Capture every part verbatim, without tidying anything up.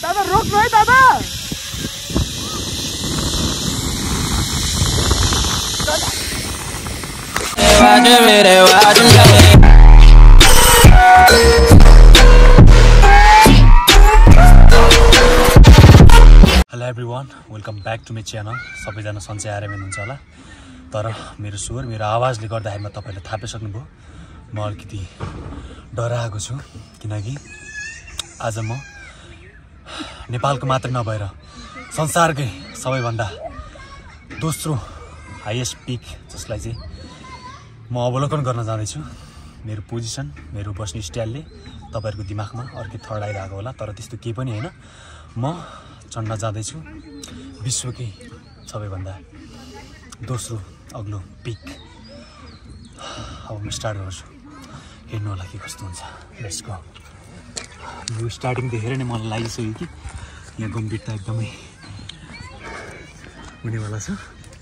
दादा रोक्नु है दादा hello everyone welcome back to my channel सबैजना सन्चै आएर हुनुहुन्छ होला तर मेरो स्वर मेरो आवाजले गर्दाखेरिमा तपाईले थाहा पाइसक्नुभयो म अलिकति डराएको छु किनकि आज म नेपालको मात्र नभएर संसारकै सबैभन्दा दोस्रो हाईएस्ट पिक जसलाई चाहिँ म अवलोकन गर्न जाँदैछु मेरो पोजिसन मेरो बस्ने स्टाइलले तपाईहरुको दिमागमा अर्कै थर्ड आइरहेको होला तर त्यस्तो केही पनि हैन म चढ्न जाँदैछु विश्वकै सबैभन्दा दोस्रो अग्लो पिक अब म स्टार्ट गर्छु हेर्नु होला के कस्तो हुन्छ लेट्स गो यो स्टार्टिङ देखेर नै मलाई लागिसक्यो कि यहाँ गम्भीरता एकदमै हुनेवाला छ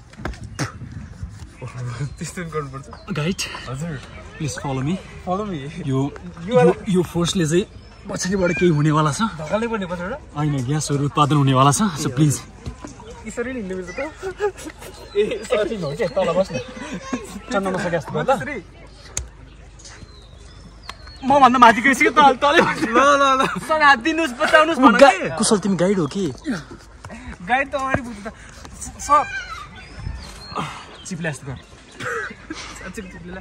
त्यस्तो गर्नुपर्छ गाइड हजुर please follow me follow me यो यो फोर्सले चाहिँ पछाडिबाट केही हुनेवाला छ ढकाल्नै पर्ने पछाडि हैन ग्यासहरु उत्पादन हुनेवाला छ सो प्लिज यसरी नि हिँड्नु मिल्छ त ए सरी हो के तल बस्नु चढ्न नसके जस्तो भयो त म भन्दा माथि गइसक्यो त तले ल ल ल सर हात दिनुस् बचाउनुस् भन के कुशल तिमी गाइड हो कि गाइड त अगाडि बुझ्नु त सर चिप्ले जस्तो गर चिप चिप्ले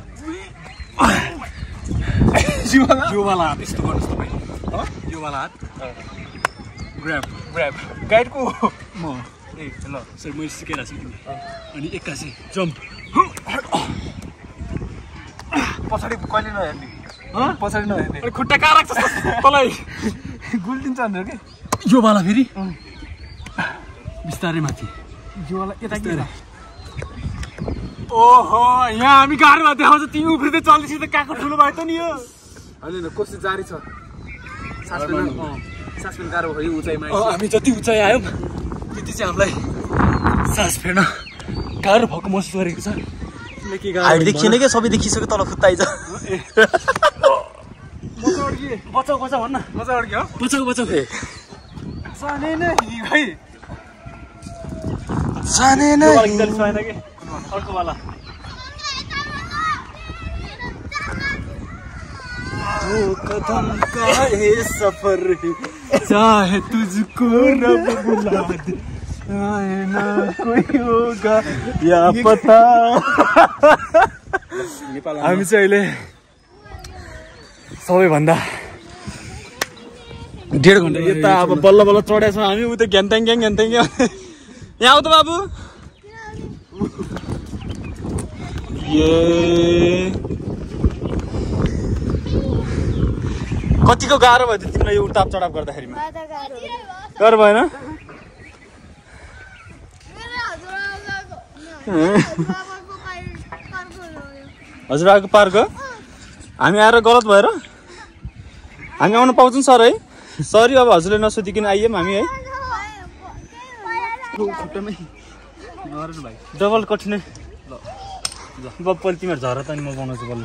यो वाला यो वाला हात यस्तो गर्नुस् तपाई ह यो वाला हात ग्र्याब ग्र्याब गाइडको म ए ल सर मैले सिकाइरा छु तिमी अनि एक्कासी जम्प पछाडि कहिले नहेर्ने ह पछाडि नहेर्ने अनि खुट्टा कहाँ राख्छ तलाई गुल्टिन्छ भनेर के यो वाला फेरि बिस्तारै माथि यो वाला यता के ओहो यहाँ हामी गाडीमा देखाउँछ तिमी उफ्रिँदै चल्दैछ त काको ठुलो भयो त नि यो हैन कोसिस जारी छ सास फेर्न सास फेर्न गाह्रो भयो उचाइमा हामी जति उचाइ आयौँ त्यति चाहिँ हामीलाई सास फेर्न गाह्रो भएको महसुस गरेको छ हाइट देखिएन क्या सबै देखिसक्यो तल खुट्टा आइज बचाउ बचाउ भन्न बचाउ अड्क्यो हो बचाउ बचाउ सानै नै भाइ सानै नै अर्को वाला वो कदम का है सफर चाहे तुझको रब बुला दे आए ना कोई होगा या पता हामी चाहिँ अहिले सबैभन्दा डेढ घन्टा यता अब बल्ल बल्ल चढेको छौँ हामी उता घ्यान्ताङ ग्याङ घ्यान्ताङ ग्याङ यहाँ आऊ त बाबु कतिको गाह्रो भयो तिमीलाई यो उताप चढाप गर्दाखेरिमा गाह्रो भएन हजुरआको पार्क हामी आएर गलत भएर हामी आउन पाउँछौँ सर है सरी अब हजुरले नसोधिकन आइएम हामी है डबल कठिनाइ बप्पल तिमीहरू झर त नि म बनाउँछु बल्ल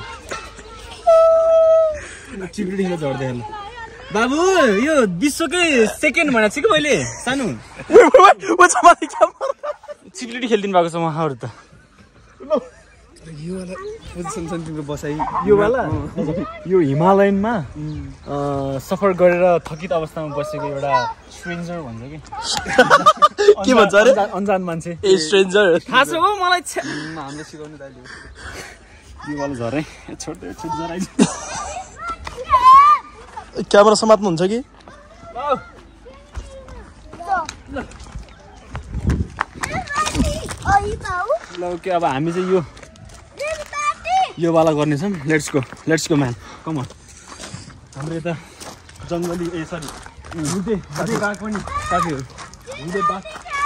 चिप्ली खेल झर्दै हेर्नु बाबु यो विश्वकै सेकेन्ड भनेको छु कि मैले सानो चिप्ली खेलिदिनु भएको छ उहाँहरू त यो वाला पोजिसन छ तिम्रो बसाइ यो वाला यो हिमालयनमा सफर गरेर थकित अवस्थामा बसेको एउटा स्ट्रेन्जर भन्छ कि के भन्छ अरे अनजान मान्छे ए स्ट्रेन्जर थाहा छ हो मलाई हामीले सिकाउनु दाइले यो वाला झरै छोड्दै छोड झराइ क्यामेरा समात्नु हुन्छ कि ल ओके अब हामी चाहिँ यो यो वाला गर्नेछौँ let's go let's go man come on हाम्रो यता जङ्गली ए सरी हुँदै हुँदै बाघ पनि साथीहरू हुँदै बाघ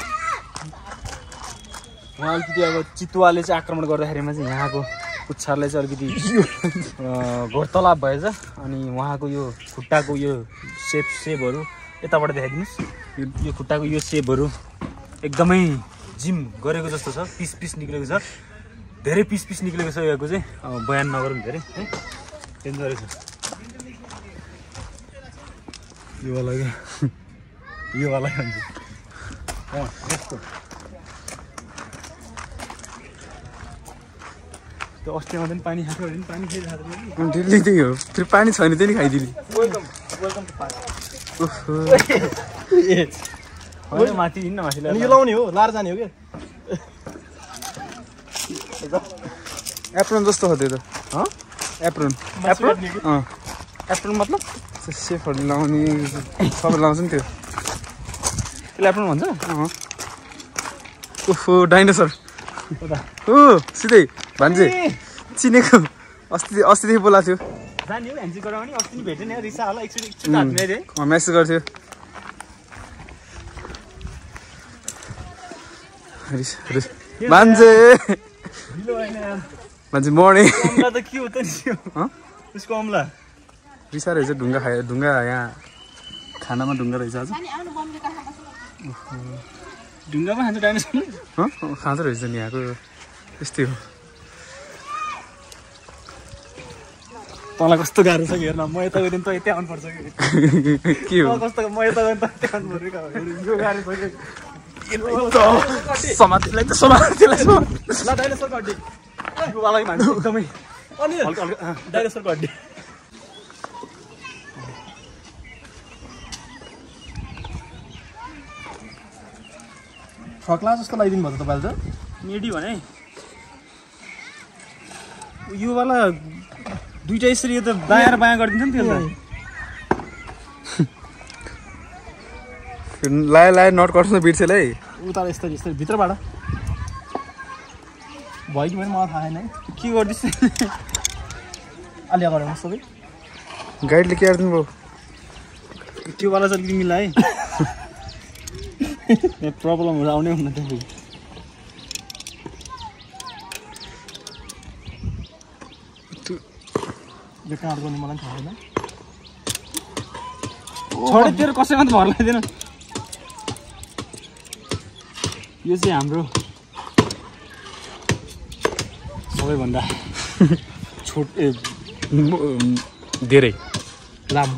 उहाँ अलिकति अब चितुवाले चाहिँ आक्रमण गर्दाखेरिमा चाहिँ यहाँको पुच्छरलाई चाहिँ अलिकति घोरतलाब भएछ अनि उहाँको यो खुट्टाको यो सेप सेपहरू यताबाट देखाइदिनुहोस् यो यो खुट्टाको यो सेपहरू एकदमै जिम गरेको जस्तो छ पिस पिस निक्लेको छ धेरै पिस पिस निक्लेको छ यहाँको चाहिँ अब बयान नगरौँ धेरै है डेन्जर रहेछ यो वाला क्या यो वाला हुन्छ अँ यस्तो त्यो अस्ट्रेलियामा पनि पानी खाएको भने पानी खाइरहेको डेली त्यही हो फेरि पानी छैन त्यही खाइदिने वेलकम वेलकम टु पार्क होइन माथि हिँड्न माथि यो लाउने हो लाएर जाने हो क्या एप्रोन जस्तो हो त्यो त एप्रोन एप्रोन अँ एप्रोन मतलब सेफहरूले लाउने सबै लाउँछ नि त्यो त्यसले एप्रोन भन्छ अँ ओहो डाइनोसर हो सिधै भान्जे चिनेको अस्ति अस्तिदेखि बोलाएको थियो जाने हो ह्यान्सी गराउने अस्ति नि भेटेन रिसा होला एकचोटि एकचोटि हात्ने रे अँ म्यासेज गर्थ्यो भान्जे भान्जे मर्ने अम्ला त के हो त नि उसको अम्ला रिसा रहेछ ढुङ्गा खायो ढुङ्गा यहाँ खानामा ढुङ्गा रहेछ आज ढुङ्गामा खान्छ डाइनोसर खाँदो रहेछ नि यहाँको यस्तै हो तँलाई कस्तो गाह्रो छ कि हेर्न म यता गयो भने त यतै आउनुपर्छ कि के हो कस्तो म यता गयो भने त यतै आउनुपर्छ यो गाह्रो छ कि समातिलाई त समातिलाई ल डाइनोसरको हड्डी वालाई मान्छ एकदमै अनि हल्का हल्का डाइनोसरको हड्डी फक्ला जस्तो लगाइदिनु भयो त तपाईँले त मेडी भने यो वाला दुईटा यसरी यो त दायाँ र बायाँ गरिदिन्छ नि त्यसलाई लायो लायो नट कट्छ बिर्सेल है उता यस्तरी यस्तरी भित्रबाट भयो कि भने मलाई थाहा छैन है के गर्दैछ आलिया गरेर सबै गाइडले के गरिदिनु भयो त्यो वाला चाहिँ अलिकति मिला है प्रब्लमहरू आउने हुन्न त्यो यो काँड गर्ने मलाई थाहा छैन छोडे तेरो कसैमा त भर लाग्दैन यो चाहिँ हाम्रो सबैभन्दा छोट ए धेरै लामो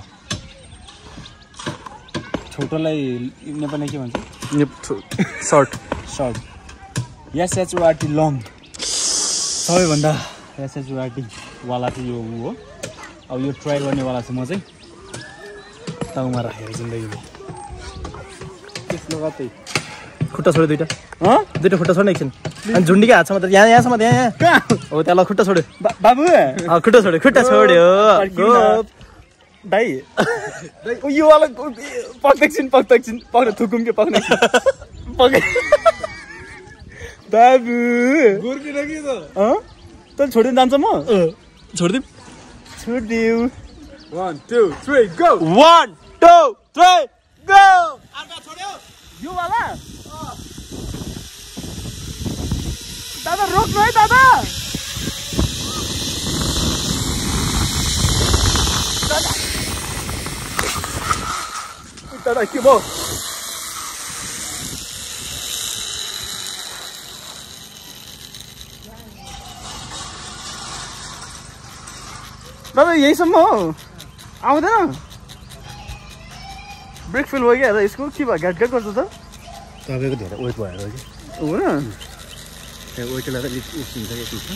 छोटोलाई नेपाली के भन्छ सर्ट सर्ट एसएचओआरटी लङ सबैभन्दा एसएचओआरटी वाला चाहिँ यो हो अब यो ट्राई गर्नेवाला चाहिँ म चाहिँ टाउमा राखेर जिन्दगीमा त्यसमा कतै खुट्टा छोड्यो दुइटा अँ दुइटा खुट्टा छोड्ने एकछिन अनि झुन्डीकै हातसम्म त यहाँ यहाँसम्म यहाँ यहाँ कहाँ हो त्यहाँलाई खुट्टा छोड्यो बाबु अँ खुट्टा छोड्यो खुट्टा छोड्यो दाइ यो वाला पक्दैछिन् पक्दैछिन् पक्न थुकुम के पक्ने पक्ने बाबु गुर्किन कि त अँ तैँले छोडिदिनु जान्छ म छोडिदिउँ छोडिदिउ one two three go one two three go यो वाला दादा रोक्नु है दादा दादा के भयो दादा यहीसम्म हो आउँदैन ब्रेक फेल भयो क्या यसको के भयो घाट घाट गर्छ त तपाईँको धेरै वेट भएर कि हो र त्यहाँ वेटलाई त अलिक उसिन्छ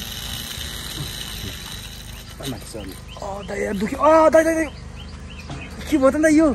कि अँ दाइ यार दुख्यो अँ दाइ दाइ दाइ के भयो त दाइ यो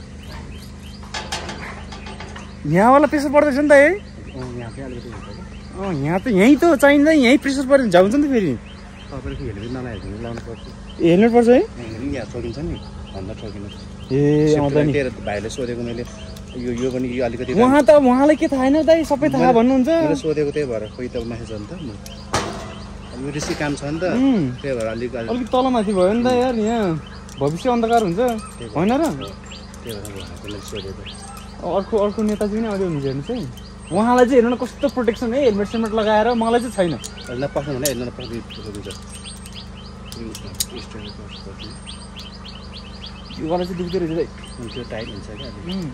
यहाँवाला प्रेसर पर्दैछ नि त है यहाँ चाहिँ अलिकति हुन्छ कि अँ यहाँ त यहीँ त चाहिँदा यहीँ प्रेसर परेर झ्याउँछ नि त फेरि तपाईँको हेलमेट नलाएर लाउनु पर्छ हेल्मेट पर्छ है यहाँ ठोकिन्छ नि भन्दा ठोकिनु ए आउँदा नि भाइले सोधेको मैले यो यो पनि यो अलिकति उहाँ त उहाँलाई के थाहा छैन दाइ सबै थाहा भन्नुहुन्छ मैले सोधेको त्यही भएर खोइ त म्यासेज हो नि त म रिसी काम छ नि त त्यही भएर अलिक अलिक तलमाथि भयो नि त यार यहाँ भविष्य अन्धकार हुन्छ होइन र त्यही भएर मैले सोधेको अर्को अर्को नेताजी पनि आउँदै हुनुहुन्छ हेर्नुहोस् है उहाँलाई चाहिँ हेर्नु न कस्तो प्रोटेक्सन है हेलमेट सेलमेट लगाएर मलाई चाहिँ छैन हेर्न पक्नु भने हेर्न पक्नु यो वाला चाहिँ दुख्दै रहेछ है त्यो टाइट हुन्छ क्या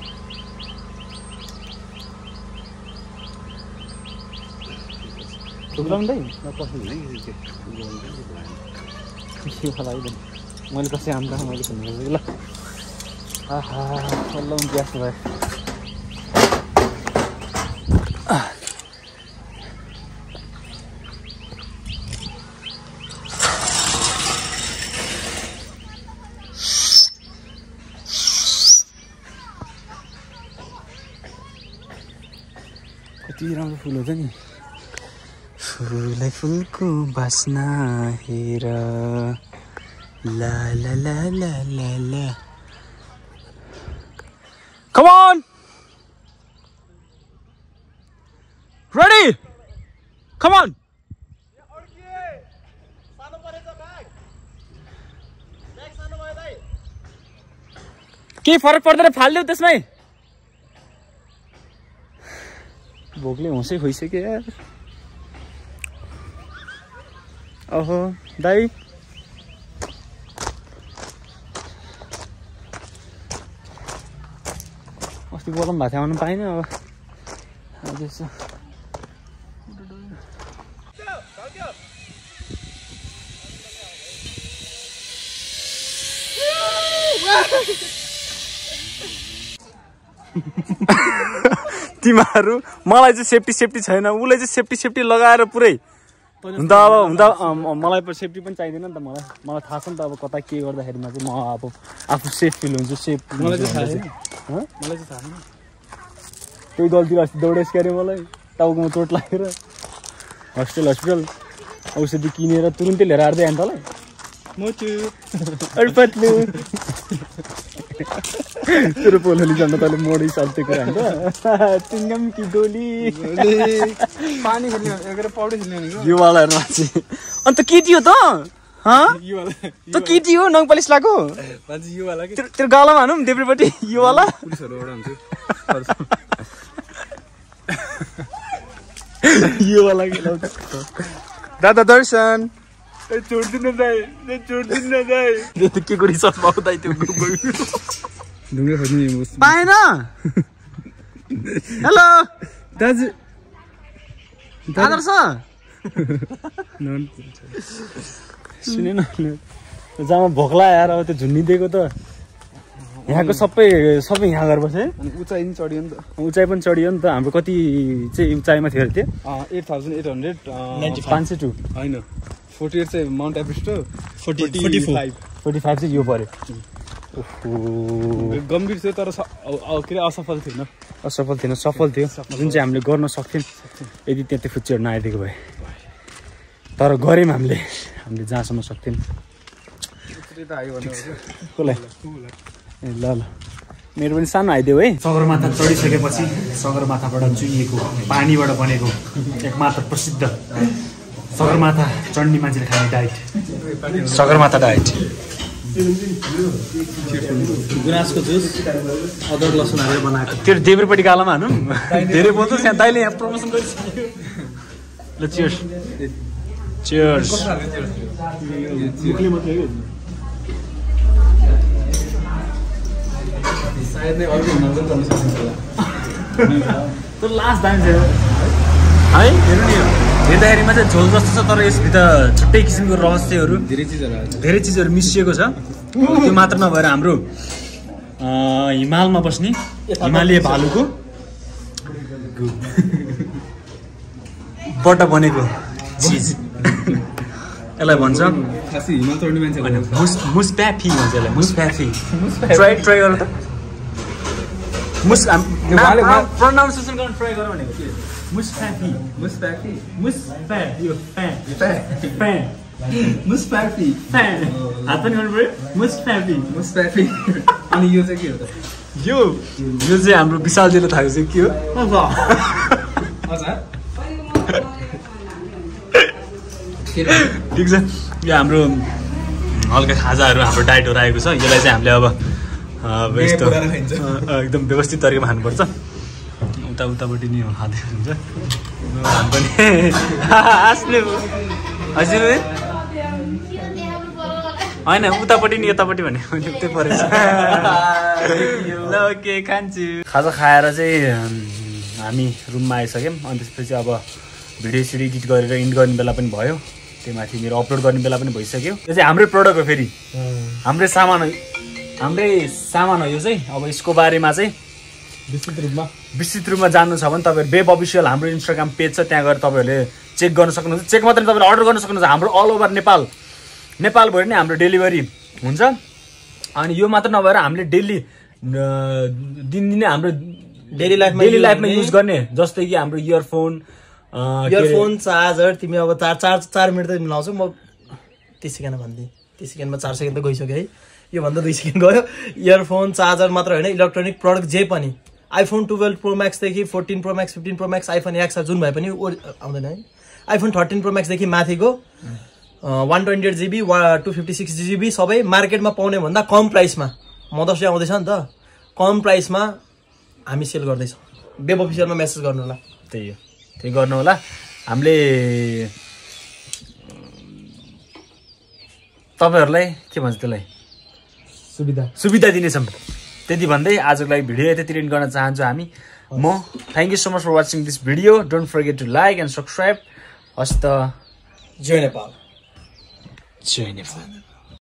ठुक्राउँदै नपस्नु भने के होला है मैले कसै आउँदा मैले सुन्नु ल आहा बल्ल ग्यास भयो कति राम्रो फुल हुन्छ नि फुललाई फुलको बास्ना हेर ला ला ला ला ला ला Come on Ready Come on के फरक पर्दैन फाल्देऊ त्यसमै भोकले होसै खोइसक्यो यार ओहो दाइ अस्ति बोलाउनु भएको थियो आउनु पाइनँ अब आज यसो तिमीहरू मलाई चाहिँ सेफ्टी सेफ्टी छैन उसले चाहिँ सेफ्टी सेफ्टी लगाएर पुरै हुन त अब हुन त मलाई पनि सेफ्टी पनि चाहिँदैन नि त मलाई मलाई थाहा छ नि त अब कता के गर्दाखेरिमा चाहिँ म अब आफू सेफ फिल हुन्छु सेफ मलाई चाहिँ थाहा छैन मलाई चाहिँ थाहा छैन त्यही गल्ती अस्ति दौडेस गऱ्यो मलाई टाउकोमा चोट लागेर हस्पिटल हस्पिटल औषधि किनेर तुरुन्तै लिएर आर्दै आयो नि तँलाई पत्लु तेरो पोलोली जान तैँले मोडी सक्थ्यो कुरा होइन चिङ्गम कि गोली पानी खेल्ने एघार पौडी खेल्ने भनेको युवालाहरूमा चाहिँ अन्त केटी हो त युवाला त केटी हो नङ पलिस लगाएको मान्छे युवाला के तेरो गालामा हानौँ देब्रेपट्टि युवाला पुलिसहरू एउटा हुन्छ युवाला दादा दर्शन छोड्दिनु दाइ छोड्दिनु दाइ के को रिसर्च भएको दाइ त्यो ढुङ्गा खोज्ने पाएन हेलो दाजु आदर्श सुने न जहाँ भोक्ला यार अब त्यो झुन्डिदिएको त यहाँको सबै सबै यहाँ गएर बस्यो अनि उचाइ पनि चढियो नि त उचाइ पनि चढियो नि त हाम्रो कति चाहिँ उचाइमा थियो अरे त्यो एट थाउजन्ड एट हन्ड्रेड पाँच सय टू होइन फोर्टी एट चाहिँ माउन्ट एभरेस्ट हो forty forty five forty five चाहिँ यो पऱ्यो गम्भीर थियो तर के अरे असफल थिएन असफल थिएन सफल थियो जुन चाहिँ हामीले गर्न सक्थ्यौँ यदि त्यहाँ त्यो फुच्चीहरू नआइदिएको भए तर गऱ्यौँ हामीले हामीले जहाँसम्म सक्थ्यौँ कसलाई ए ल ल मेरो पनि सानो आइदियो है सगरमाथा चढिसकेपछि सगरमाथाबाट चुहिएको पानीबाट बनेको एकमात्र प्रसिद्ध सगरमाथा चढ्ने मान्छेले खाने डाइट सगरमाथा डाइट गुराँसको जुस अदरक लसुन हालेर बनाएको त्यो देब्रेपट्टि गालामा हानौँ धेरै बोल्छ त्यहाँ दाइले यहाँ प्रमोसन गरिसक्यो ल चियर्स चियर्स सायद नै अर्को हुन पनि गर्न सक्छ होला तर लास्ट दाम चाहिँ है हेर्नु नि हेर्दाखेरिमा चाहिँ झोल जस्तो छ तर यसभित्र छुट्टै किसिमको रहस्यहरू धेरै चिजहरू धेरै चिजहरू मिसिएको छ त्यो मात्र नभएर हाम्रो हिमालमा बस्ने हिमालय भालुको बाट बनेको चिज यसलाई भन्छ खासै हिमाल चढ्ने मान्छेले मुस मुस्प्याफी भन्छ यसलाई मुस्प्याफी ट्राई ट्राई गर त मुस प्रोनाउन्सिएसन गर्न ट्राई गर भनेको के मुस्प्याफी मुस्प्याफी मुस्प्या यो फ्या फ्या मुस्प्याफी फ्या हात पनि गर्नु पऱ्यो मुस्प्याफी मुस्प्याफी अनि यो चाहिँ के हो त यो यो चाहिँ हाम्रो विशालजीले थाहा चाहिँ के हो हजुर ठिक छ यो हाम्रो हल्का खाजाहरू हाम्रो डाइटहरू आएको छ यसलाई चाहिँ हामीले अब यस्तो एकदम व्यवस्थित तरिकामा खानुपर्छ उता उतापट्टि नि खाँदै हुन्छ हामी पनि आस्ले हजुर होइन उतापट्टि नि यतापट्टि भने त्यही परेछ ल के खान्छु खाजा खाएर चाहिँ हामी रुममा आइसक्यौँ अनि त्यसपछि अब भिडियो सिडियो एडिट गरेर इन्ड गर्ने बेला पनि भयो त्यो माथि मेरो अपलोड गर्ने बेला पनि भइसक्यो यो चाहिँ हाम्रै प्रडक्ट हो फेरि हाम्रै सामान हो हाम्रै सामान हो यो चाहिँ अब यसको बारेमा चाहिँ विस्तृत रूपमा विस्तृत रूपमा जान्नु छ भने तपाईँहरू वेब अफिसियल हाम्रो इन्स्टाग्राम पेज छ, त्यहाँ गएर तपाईँहरूले चेक गर्न सक्नुहुन्छ। चेक मात्रै तपाईँले अर्डर गर्न सक्नुहुन्छ। हाम्रो अल ओभर नेपाल नेपालभरि नै हाम्रो डेलिभरी हुन्छ। अनि यो मात्र नभएर हामीले डेली दिनदिनै हाम्रो डेली लाइफमा डेली लाइफमा युज गर्ने, जस्तै कि हाम्रो इयरफोन इयरफोन चार्जर। तिमी अब चार चार चार मिनट त मिलाउँछौ, म तिस सेकेन्ड भनिदिएँ, तिस सेकेन्डमा चार सेकेन्ड त गइसक्यो है, योभन्दा दुई सेकेन्ड गयो। इयरफोन चार्जर मात्र होइन, इलेक्ट्रोनिक प्रडक्ट जे पनि, आइफोन टुवेल्भ प्रो म्याक्सदेखि fourteen pro max fifteen pro max iPhone X जुन भए पनि आउँदैन है, आइफोन थर्टिन प्रो म्याक्सदेखि माथिको वान ट्वेन्टी एट जिबी वा टू फिफ्टी सिक्स जिबी सबै मार्केटमा पाउने भन्दा कम प्राइसमा, मदर्स डे आउँदैछ नि त, कम प्राइसमा हामी सेल गर्दैछौँ। वेब अफिसियलमा मेसेज गर्नु होला। त्यही हो, त्यही गर्नु होला। हामीले तपाईँहरूलाई के भन्छ त्यसलाई सुविधा सुविधा दिनेछौँ। त्यति भन्दै आजको लागि भिडियो यतैतिर एन्ड गर्न चाहन्छु हामी। म thank you so much for watching this video. Don't forget to like and subscribe. हस् त, जय नेपाल। जय नेपाल।